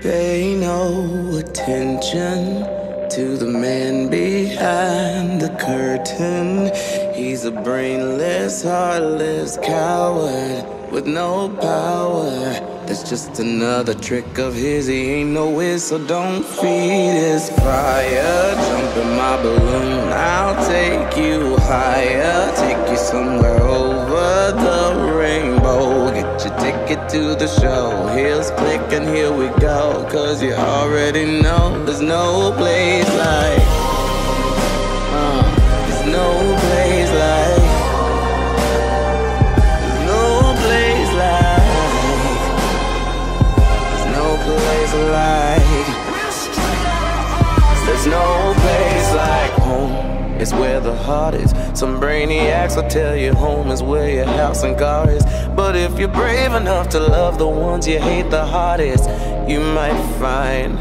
Pay no attention to the man behind the curtain. He's a brainless, heartless coward with no power. That's just another trick of his. He ain't no whiz, so don't feed his fire. Jump in my balloon, I'll take you higher. Take you somewhere over the rainbow. Get your ticket to the show. Heels click and here we go. Cause you already know there's no place like there's no place like there's no place like there's no place like there's no place like home. It's where the heart is. Some brainiacs will tell you home is where your house and car is. But if you're brave enough to love the ones you hate the hardest, you might find,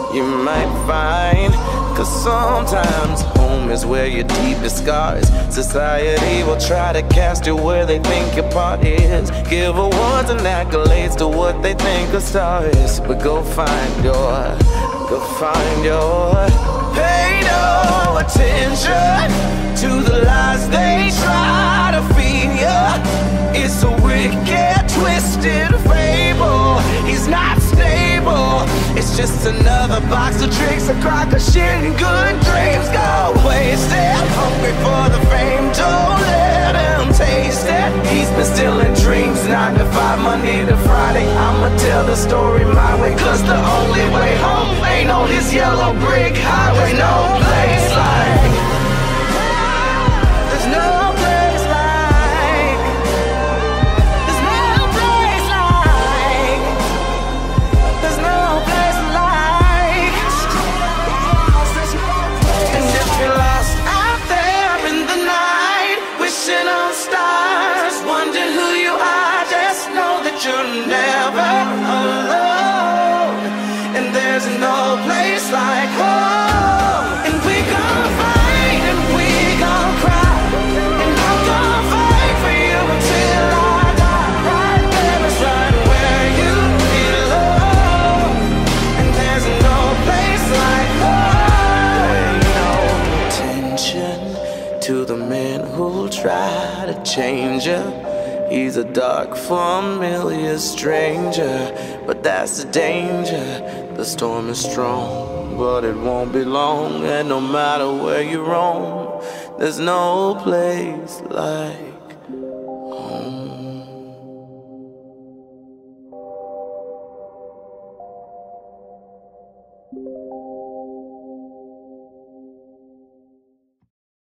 cause sometimes home is where your deepest scars. Society will try to cast you where they think your part is. Give awards and accolades to what they think a star is. But go find your pay no attention to the lies they try to feed ya. It's a wicked, twisted fable. He's not stable. It's just another box of tricks, a crock of shit, and good dreams go wasted. Hungry for the fame, don't let him taste it. He's been stealing dreams, 9 to 5, Monday to Friday. I'ma tell the story my way, cause the only way home ain't on this yellow brick highway. No place like there's no place like there's no place like there's no place like and if you're lost out there in the night, wishing on stars, wondering who you are, just know that you're never alone. And there's no place like home. And we gon' fight and we gon' cry, and I'm gon' fight for you until I die. Right there is right where you belong. And there's no place like home. Pay no attention to the man who'll try to change you. He's a dark, familiar stranger, but that's the danger. The storm is strong, but it won't be long. And no matter where you roam, there's no place like